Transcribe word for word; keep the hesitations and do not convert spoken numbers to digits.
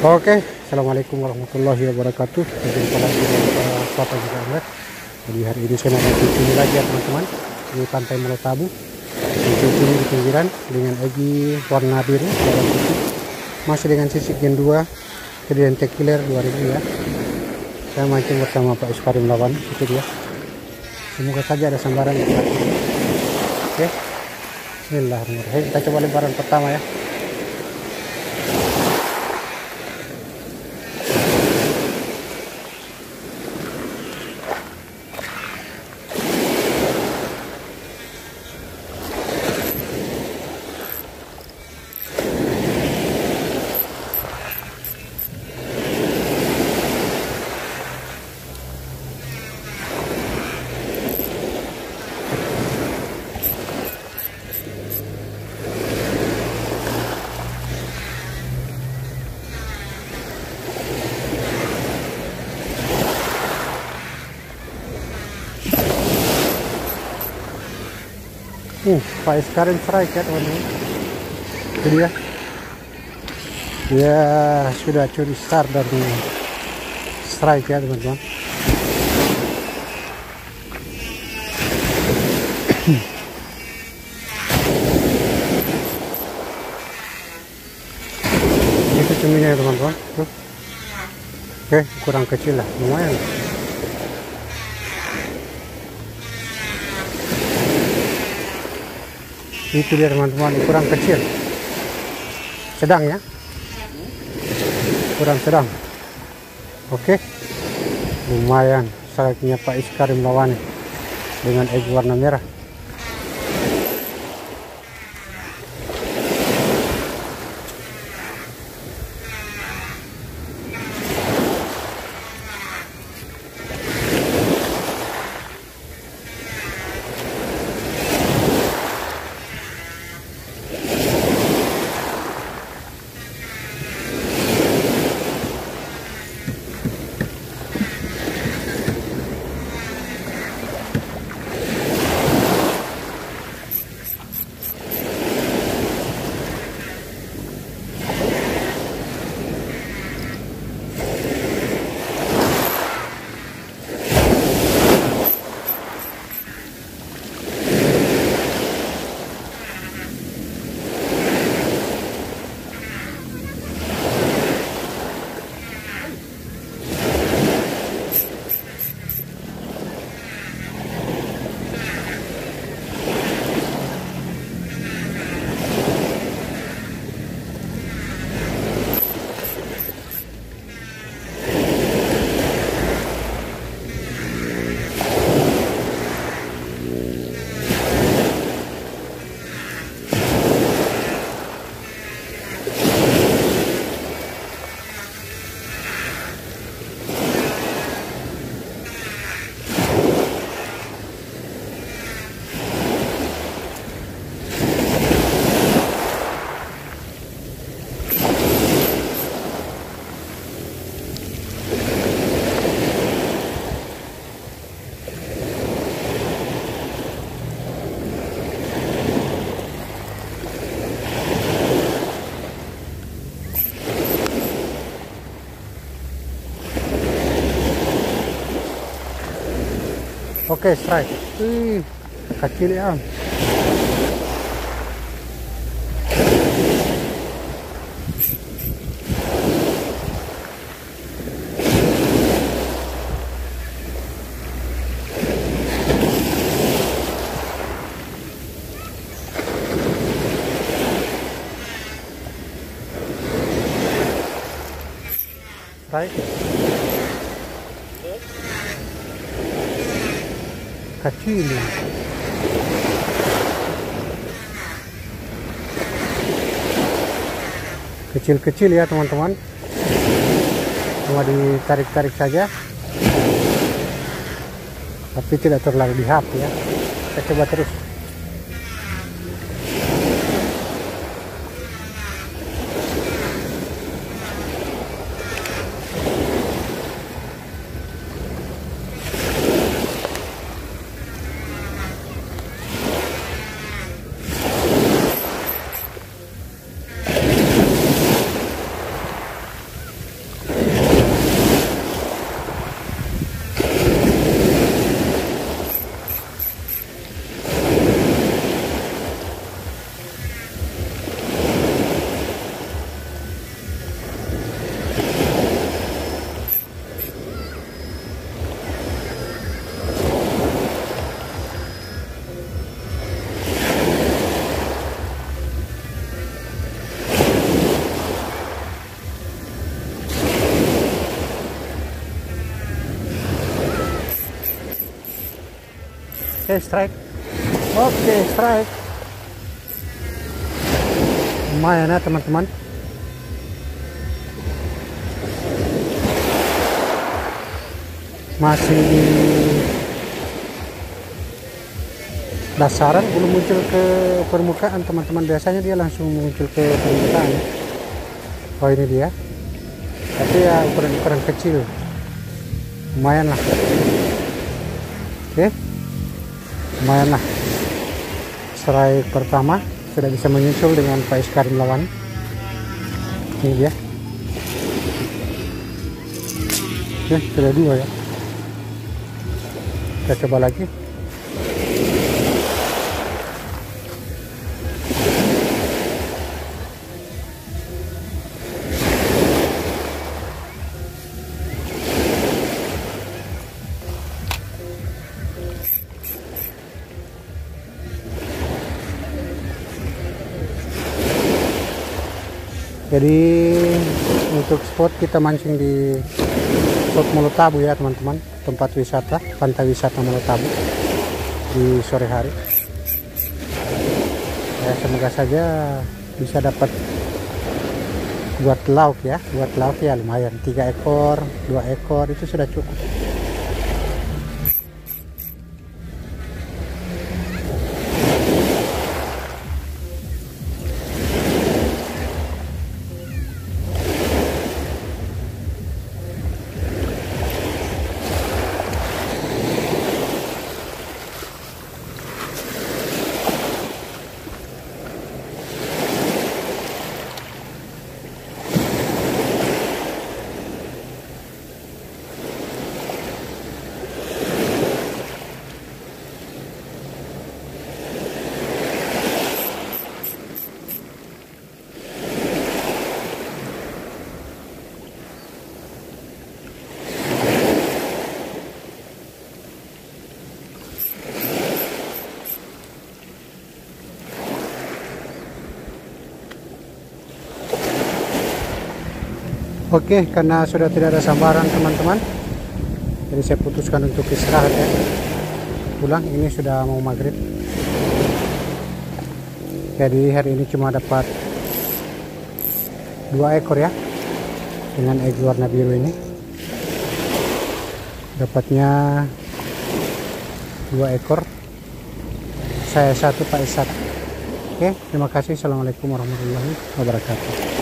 Oke, assalamualaikum warahmatullahi wabarakatuh. Jumpa lagi dengan Papa juga Angler. Jadi hari ini saya mau mancing lagi ya teman-teman. Di pantai Melotabu. Mancing di pinggiran dengan Egy warna biru dalam putih. Masih dengan sisik gen dua, kemudian Killer dua ribu ya. Saya mancing bersama Pak Iskarim Lawan, itu dia. Semoga saja ada sambaran. Oke, bismillahirrahmanirrahim. Kita coba lebaran pertama ya. Uh, Pak Iskarim strike ya teman-teman. Itu dia. Ya sudah curi star dan strike ya teman-teman. Itu cuminya ya teman-teman. Tuh. Oke, kurang kecil lah, lumayan. Itu dia teman-teman, kurang kecil, sedang ya, kurang sedang. Oke, lumayan strike-nya Pak Iskarim Lawan dengan Egy warna merah. Oke, strike. Wih, kecil ya. Strike. Kecil, kecil-kecil ya teman-teman, cuma ditarik-tarik saja, tapi tidak terlalu dihap ya. Kita coba terus. Oke, strike. Oke, strike. Lumayan ya teman-teman. Masih di dasaran, belum muncul ke permukaan teman-teman. Biasanya dia langsung muncul ke permukaan. Oh, ini dia. Tapi ya ukuran-ukuran kecil. Lumayan lah. Oke, lumayan lah. Strike pertama sudah bisa menyusul dengan Faiz Karim lawan. Ini dia. Oke, sudah dua ya. Kita coba lagi. Jadi untuk spot kita mancing di spot Mulut Tabu ya teman-teman, tempat wisata, pantai wisata Mulut Tabu di sore hari. Ya, semoga saja bisa dapat buat lauk ya, buat lauk ya lumayan. Tiga ekor, dua ekor itu sudah cukup. Oke, karena sudah tidak ada sambaran teman-teman, jadi saya putuskan untuk istirahat ya, pulang. Ini sudah mau maghrib. Jadi hari ini cuma dapat dua ekor ya, dengan egg warna biru ini. Dapatnya dua ekor, saya satu, Pak Isat. Oke, terima kasih. Assalamualaikum warahmatullahi wabarakatuh.